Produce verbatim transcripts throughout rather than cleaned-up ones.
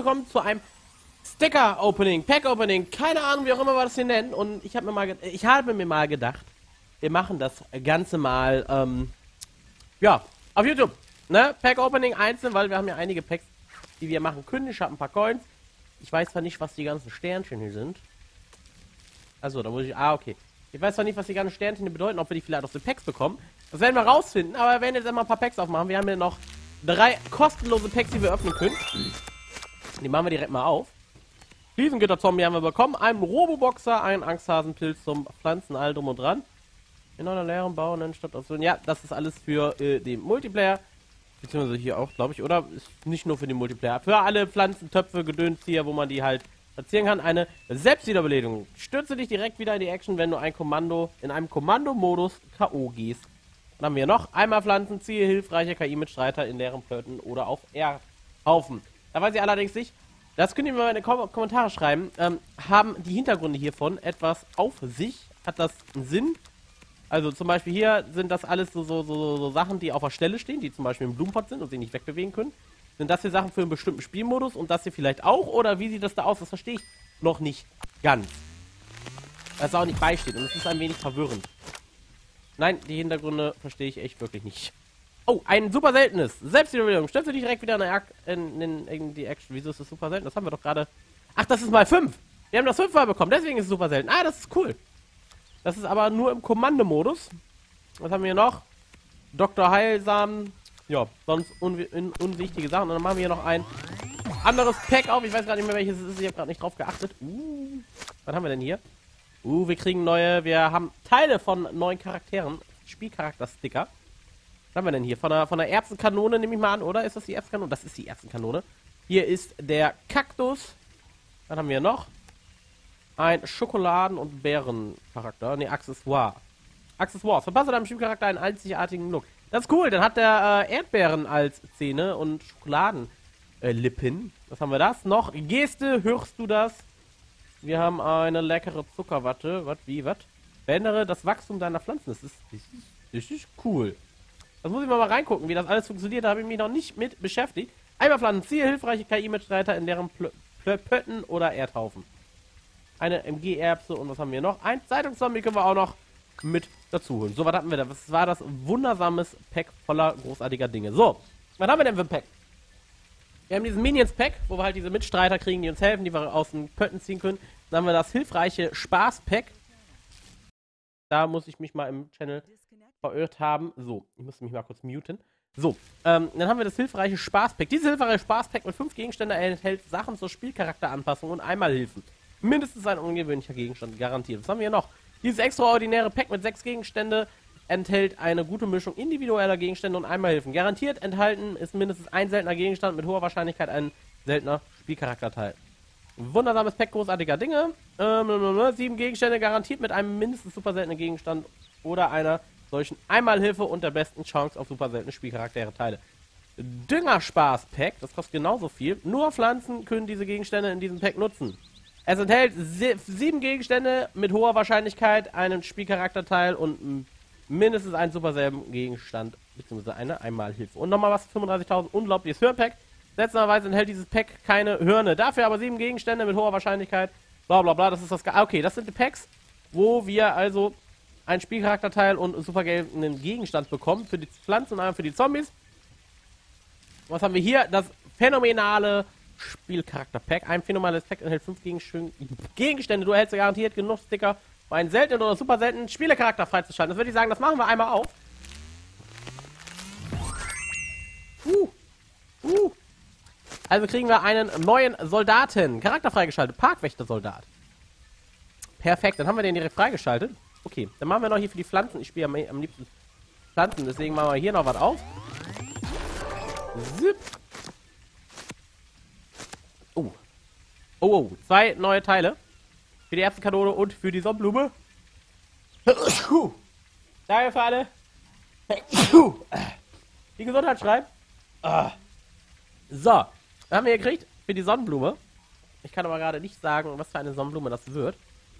willkommen zu einem Sticker-Opening, Pack-Opening, keine Ahnung, wie auch immer wir das hier nennen. Und ich habe mir mal, ich habe mir mal gedacht, wir machen das Ganze mal, ähm, ja, auf YouTube, ne? Pack-Opening einzeln, weil wir haben ja einige Packs, die wir machen können. Ich habe ein paar Coins. Ich weiß zwar nicht, was die ganzen Sternchen hier sind. Also, da muss ich, ah, okay. Ich weiß zwar nicht, was die ganzen Sternchen hier bedeuten, ob wir die vielleicht aus den Packs bekommen. Das werden wir rausfinden, aber wir werden jetzt einmal ein paar Packs aufmachen. Wir haben hier noch drei kostenlose Packs, die wir öffnen können. Die machen wir direkt mal auf. Riesengitter-Zombie haben wir bekommen. Einen Roboboxer, einen Angsthasenpilz zum Pflanzen, all drum und dran. In einer leeren Bauern statt aus. Ja, das ist alles für äh, den Multiplayer. Beziehungsweise hier auch, glaube ich, oder? Ist nicht nur für den Multiplayer. Für alle Pflanzen, Töpfe, Gedöns hier, wo man die halt platzieren kann. Eine Selbstwiederbelebung. Stürze dich direkt wieder in die Action, wenn du ein Kommando in einem Kommandomodus K O gehst. Dann haben wir noch einmal Pflanzen, ziehe hilfreiche K I-Mitstreiter in leeren Plötten oder auf Erdhaufen. Da weiß ich allerdings nicht, das könnt ihr mir mal in die Kom Kommentare schreiben, ähm, haben die Hintergründe hiervon etwas auf sich? Hat das einen Sinn? Also zum Beispiel hier sind das alles so, so, so, so Sachen, die auf der Stelle stehen, die zum Beispiel im Blumenpott sind und sich nicht wegbewegen können. Sind das hier Sachen für einen bestimmten Spielmodus und das hier vielleicht auch? Oder wie sieht das da aus? Das verstehe ich noch nicht ganz. Weil es auch nicht beisteht und es ist ein wenig verwirrend. Nein, die Hintergründe verstehe ich echt wirklich nicht. Oh, ein super seltenes. Selbstwiederbelebung. Stellst du dich direkt wieder in, der in, in, in die Action. Wieso ist das super selten? Das haben wir doch gerade... Ach, das ist mal fünf. Wir haben das fünfmal bekommen, deswegen ist es super selten. Ah, das ist cool. Das ist aber nur im Kommandomodus. Was haben wir hier noch? Doktor Heilsam. Ja, sonst un un unwichtige Sachen. Und dann machen wir hier noch ein anderes Pack auf. Ich weiß gerade nicht mehr, welches es ist. Ich habe gerade nicht drauf geachtet. Uh, was haben wir denn hier? Uh, wir kriegen neue... Wir haben Teile von neuen Charakteren. Spielcharakter-Sticker. Was haben wir denn hier? Von der, von der Erbsenkanone nehme ich mal an, oder? Ist das die Erbsenkanone? Das ist die Erbsenkanone. Hier ist der Kaktus. Dann haben wir noch ein Schokoladen- und Bärencharakter. Ne, Accessoire. Accessoires. Verpasse deinem Spielcharakter einen einzigartigen Look. Das ist cool. Dann hat der äh, Erdbeeren als Zähne und Schokoladenlippen. Äh, Was haben wir das? Noch Geste. Hörst du das? Wir haben eine leckere Zuckerwatte. Was? Wie? Was? Beendere das Wachstum deiner Pflanzen. Das ist, das ist, das ist cool. Das muss ich mal, mal reingucken, wie das alles funktioniert. Da habe ich mich noch nicht mit beschäftigt. Einmal Pflanzen, ziehe hilfreiche K I-Mitstreiter in deren Plö Plö Pötten oder Erdhaufen. Eine M G-Erbse und was haben wir noch? Ein Zeitungszombie können wir auch noch mit dazu holen. So, was hatten wir da? Das war das wundersames Pack voller großartiger Dinge. So, was haben wir denn für ein Pack? Wir haben diesen Minions-Pack, wo wir halt diese Mitstreiter kriegen, die uns helfen, die wir aus den Pötten ziehen können. Dann haben wir das hilfreiche Spaß-Pack. Da muss ich mich mal im Channel verirrt haben. So, ich muss mich mal kurz muten. So, ähm, dann haben wir das hilfreiche Spaß-Pack. Dieses hilfreiche Spaß-Pack mit fünf Gegenständen enthält Sachen zur Spielcharakteranpassung und Einmalhilfen. Mindestens ein ungewöhnlicher Gegenstand, garantiert. Was haben wir hier noch? Dieses extraordinäre Pack mit sechs Gegenstände enthält eine gute Mischung individueller Gegenstände und Einmalhilfen. Garantiert enthalten ist mindestens ein seltener Gegenstand, mit hoher Wahrscheinlichkeit ein seltener Spielcharakterteil. Wundersames Pack großartiger Dinge. Ähm, sieben Gegenstände garantiert mit einem mindestens super seltenen Gegenstand oder einer solchen Einmalhilfe und der besten Chance auf super seltene Spielcharaktere-Teile. Düngerspaß-Pack, das kostet genauso viel. Nur Pflanzen können diese Gegenstände in diesem Pack nutzen. Es enthält sie sieben Gegenstände mit hoher Wahrscheinlichkeit, einen Spielcharakterteil und mindestens einen super selben Gegenstand, beziehungsweise eine Einmalhilfe. Und nochmal was für fünfunddreißigtausend, unglaubliches Hirnpack. Seltsamerweise enthält dieses Pack keine Hirne. Dafür aber sieben Gegenstände mit hoher Wahrscheinlichkeit. Bla bla bla, das ist das... Ge okay, das sind die Packs, wo wir also ein Spielcharakterteil und super gelben Gegenstand bekommen für die Pflanzen und einmal für die Zombies. Was haben wir hier? Das phänomenale Spielcharakter-Pack. Ein phänomenales Pack enthält fünf Gegenstände. Du erhältst garantiert genug Sticker, um einen seltenen oder super seltenen Spielecharakter freizuschalten. Das würde ich sagen, das machen wir einmal auf. Uh. Uh. Also kriegen wir einen neuen Soldaten. Charakter freigeschaltet. Parkwächter-Soldat. Perfekt, dann haben wir den direkt freigeschaltet. Okay, dann machen wir noch hier für die Pflanzen. Ich spiele am, am liebsten Pflanzen, deswegen machen wir hier noch was auf. Zip. Oh. Oh, oh. Zwei neue Teile. Für die Erbsenkanone und für die Sonnenblume. Danke für alle. Die Gesundheit schreibt. So. Dann haben wir gekriegt für die Sonnenblume. Ich kann aber gerade nicht sagen, was für eine Sonnenblume das wird.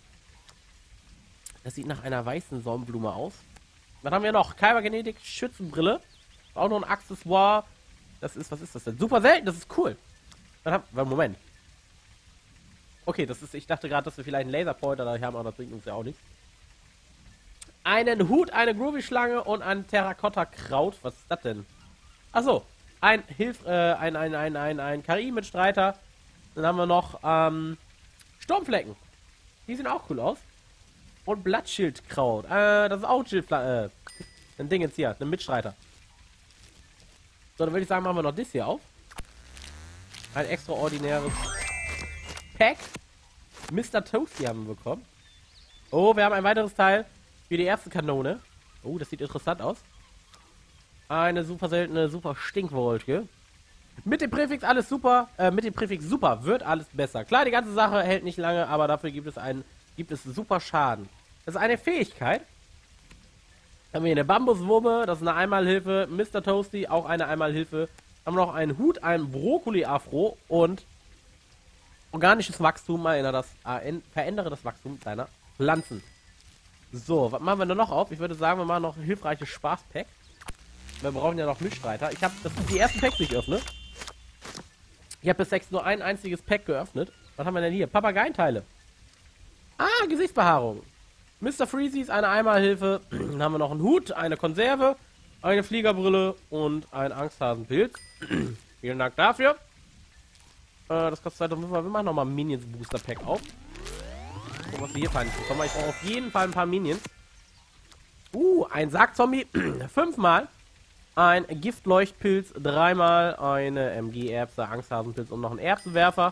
Das sieht nach einer weißen Sonnenblume aus. Was haben wir noch? Kybergenetik, Schützenbrille. Auch noch ein Accessoire. Das ist, was ist das denn? Super selten, das ist cool. Dann haben, Moment. Okay, das ist, ich dachte gerade, dass wir vielleicht einen Laserpointer da haben, aber das bringt uns ja auch nichts. Einen Hut, eine Groovy-Schlange und ein Terrakotta-Kraut. Was ist das denn? Achso, ein Hilf, äh, ein, ein, ein, ein, ein Karim-Mitstreiter. Dann haben wir noch, ähm, Sturmflecken. Die sehen auch cool aus. Und Blattschildkraut. Äh, das ist auch ein Schild, äh, ein Ding jetzt hier, ein Mitstreiter. So, dann würde ich sagen, machen wir noch das hier auf. Ein extraordinäres Pack. Mister Toasty haben wir bekommen. Oh, wir haben ein weiteres Teil für die erste Kanone. Oh, das sieht interessant aus. Eine super seltene, super Stinkwolke. Mit dem Präfix alles super. Äh, mit dem Präfix super wird alles besser. Klar, die ganze Sache hält nicht lange, aber dafür gibt es einen, gibt es super Schaden. Das ist eine Fähigkeit. Dann haben wir hier eine Bambuswurme, das ist eine Einmalhilfe. Mister Toasty, auch eine Einmalhilfe. Haben wir noch einen Hut, einen Brokkoli-Afro und organisches Wachstum, erinnere das, äh, verändere das Wachstum deiner Pflanzen. So, was machen wir denn noch auf? Ich würde sagen, wir machen noch ein hilfreiches Spaß-Pack. Wir brauchen ja noch Mitstreiter. Ich habe, das sind die ersten Packs, die ich öffne. Ich habe bis jetzt nur ein einziges Pack geöffnet. Was haben wir denn hier? Papageienteile. Ah, Gesichtsbehaarung. Mister Freezy ist eine Einmalhilfe. Dann haben wir noch einen Hut, eine Konserve, eine Fliegerbrille und ein Angsthasenpilz. Vielen Dank dafür. Äh, das kostet zweitausendfünfhundert. Wir machen nochmal Minions Booster Pack auf. Gucken, was wir hier fein bekommen. Ich brauche auf jeden Fall ein paar Minions. Uh, ein Sargzombie. Fünfmal. Ein Giftleuchtpilz. Dreimal. Eine M G-Erbse, Angsthasenpilz und noch ein Erbsenwerfer.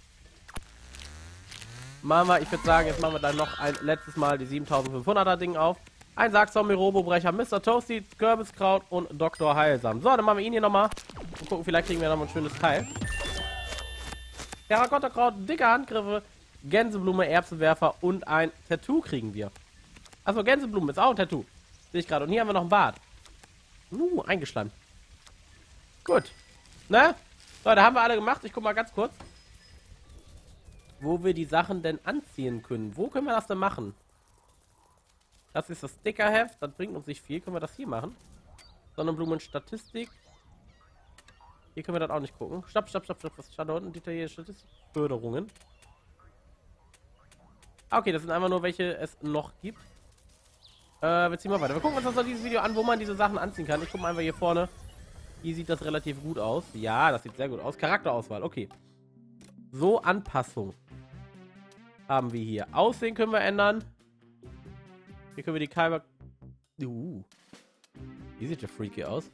Machen wir, ich würde sagen, jetzt machen wir dann noch ein letztes Mal die siebentausendfünfhunderter Ding auf. Ein Sargzombie, Robobrecher, Mister Toasty, Kürbiskraut und Doktor Heilsam. So, dann machen wir ihn hier nochmal. Und gucken, vielleicht kriegen wir nochmal ein schönes Teil. Terrakotta-Kraut, dicke Handgriffe, Gänseblume, Erbsenwerfer und ein Tattoo kriegen wir. Achso, Gänseblume ist auch ein Tattoo. Sehe ich gerade. Und hier haben wir noch ein Bart. Uh, eingeschleimt. Gut. Ne? So, da haben wir alle gemacht. Ich guck mal ganz kurz, wo wir die Sachen denn anziehen können. Wo können wir das denn machen? Das ist das Stickerheft. Das bringt uns nicht viel. Können wir das hier machen? Sonnenblumen, Statistik. Hier können wir das auch nicht gucken. Stopp, stopp, stopp, stopp. Was steht da unten? Detaillierte Statistik. Förderungen. Okay, das sind einfach nur, welche es noch gibt. Äh, wir ziehen mal weiter. Wir gucken uns das noch dieses Video an, wo man diese Sachen anziehen kann. Ich gucke mal einfach hier vorne. Hier sieht das relativ gut aus. Ja, das sieht sehr gut aus. Charakterauswahl, okay. So, Anpassung. Haben wir hier. Aussehen können wir ändern. Hier können wir die Kaiber... Uh. Hier sieht der freaky aus.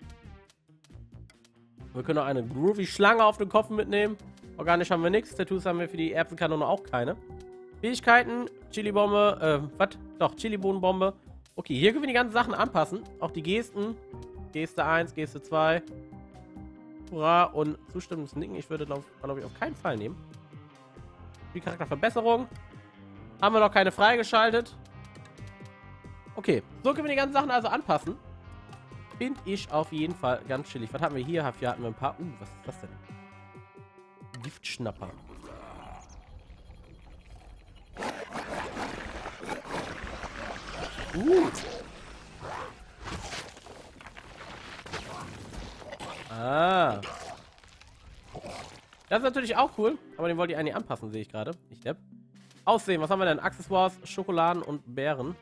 Wir können auch eine groovy Schlange auf den Kopf mitnehmen. Organisch haben wir nichts. Tattoos haben wir für die Erbsenkanone auch keine. Fähigkeiten. Chili-Bombe. Äh, was? Doch, Chili-Bohnenbombe. Okay, hier können wir die ganzen Sachen anpassen. Auch die Gesten. Geste eins, Geste zwei. Hurra. Und zustimmendes Nicken. Ich würde, glaube glaub ich, auf keinen Fall nehmen. Die Charakterverbesserung. Haben wir noch keine freigeschaltet. Okay, so können wir die ganzen Sachen also anpassen. Finde ich auf jeden Fall ganz chillig. Was haben wir hier? Hier hatten wir ein paar... Uh, was ist das denn? Giftschnapper. Uh. Ah. Das ist natürlich auch cool. Aber den wollte ich eigentlich anpassen, sehe ich gerade. Ich depp. Aussehen, was haben wir denn? Accessoires, Schokoladen und Beeren.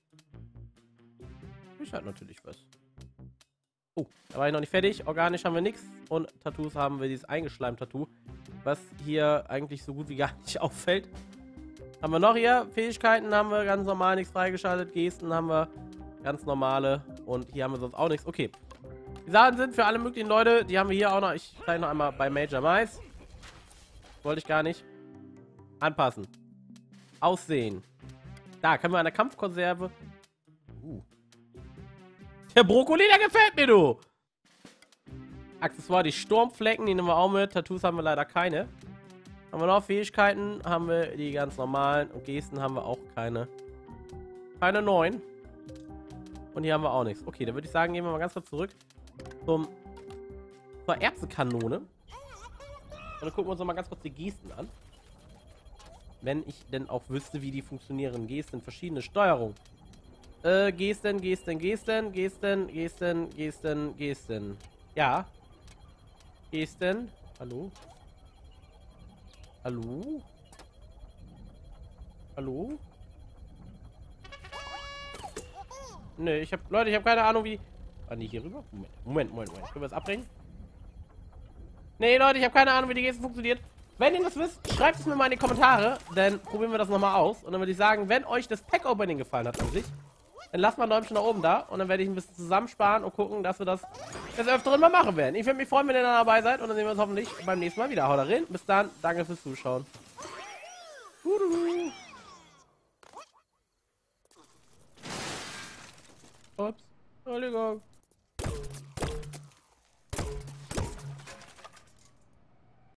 Ich halt natürlich was. Oh, da war ich noch nicht fertig. Organisch haben wir nichts. Und Tattoos haben wir dieses Eingeschleimt-Tattoo. Was hier eigentlich so gut wie gar nicht auffällt. Haben wir noch hier? Fähigkeiten haben wir ganz normal nichts freigeschaltet. Gesten haben wir ganz normale. Und hier haben wir sonst auch nichts. Okay. Die Sachen sind für alle möglichen Leute. Die haben wir hier auch noch. Ich zeige noch einmal bei Major Mice. Wollte ich gar nicht. Anpassen. Aussehen. Da können wir eine Kampfkonserve. Uh. Der Brokkoli, der gefällt mir, du. Accessoire, die Sturmflecken, die nehmen wir auch mit. Tattoos haben wir leider keine. Haben wir noch Fähigkeiten? Haben wir die ganz normalen. Und Gesten haben wir auch keine. Keine neuen. Und hier haben wir auch nichts. Okay, dann würde ich sagen, gehen wir mal ganz kurz zurück zum, zur Erbsenkanone. Und dann gucken wir uns noch mal ganz kurz die Gesten an. Wenn ich denn auch wüsste, wie die funktionieren. Gesten, verschiedene Steuerungen. Äh, Gesten, Gesten, Gesten, Gesten, Gesten, Gesten, Gesten. Ja. Gesten. Hallo? Hallo? Hallo? Ne, ich hab... Leute, ich habe keine Ahnung, wie... Ah, nee, hier rüber? Moment, Moment, Moment, Moment. Können wir das abbringen? Nee, Leute, ich habe keine Ahnung, wie die Geste funktioniert. Wenn ihr das wisst, schreibt es mir mal in die Kommentare. Dann probieren wir das nochmal aus. Und dann würde ich sagen, wenn euch das Pack-Opening gefallen hat an sich, dann lasst mal ein Däumchen nach oben da. Und dann werde ich ein bisschen zusammensparen und gucken, dass wir das des Öfteren mal machen werden. Ich würde mich freuen, wenn ihr dann dabei seid. Und dann sehen wir uns hoffentlich beim nächsten Mal wieder. Haut rein. Bis dann. Danke fürs Zuschauen. Ups. Entschuldigung.